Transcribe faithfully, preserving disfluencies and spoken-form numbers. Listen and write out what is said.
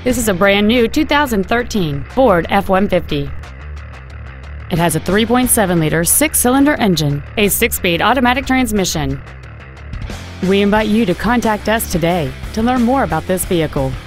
This is a brand new two thousand thirteen Ford F one fifty. It has a three point seven liter six-cylinder engine, a six-speed automatic transmission. We invite you to contact us today to learn more about this vehicle.